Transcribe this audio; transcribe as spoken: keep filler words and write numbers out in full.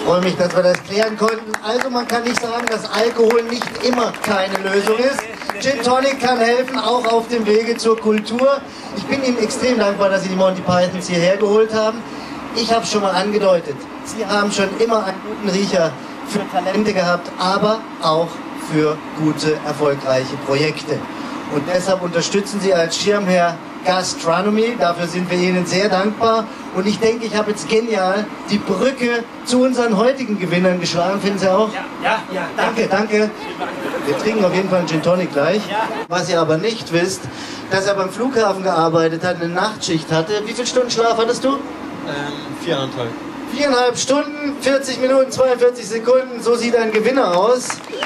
freue mich, dass wir das klären konnten. Also man kann nicht sagen, dass Alkohol nicht immer keine Lösung ist. Gin Tonic kann helfen, auch auf dem Wege zur Kultur. Ich bin Ihnen extrem dankbar, dass Sie die Monty Pythons hierher geholt haben. Ich habe es schon mal angedeutet, Sie haben schon immer einen guten Riecher für Talente gehabt, aber auch für gute, erfolgreiche Projekte. Und deshalb unterstützen Sie als Schirmherr Gastronomy, dafür sind wir Ihnen sehr dankbar. Und ich denke, ich habe jetzt genial die Brücke zu unseren heutigen Gewinnern geschlagen, finden Sie auch? Ja, ja, ja. Danke, danke. Wir trinken auf jeden Fall einen Gin Tonic gleich. Ja. Was ihr aber nicht wisst, dass er beim Flughafen gearbeitet hat, eine Nachtschicht hatte. Wie viel Stunden Schlaf hattest du? Ähm, viereinhalb. Viereinhalb Stunden, vierzig Minuten, zweiundvierzig Sekunden, so sieht ein Gewinner aus.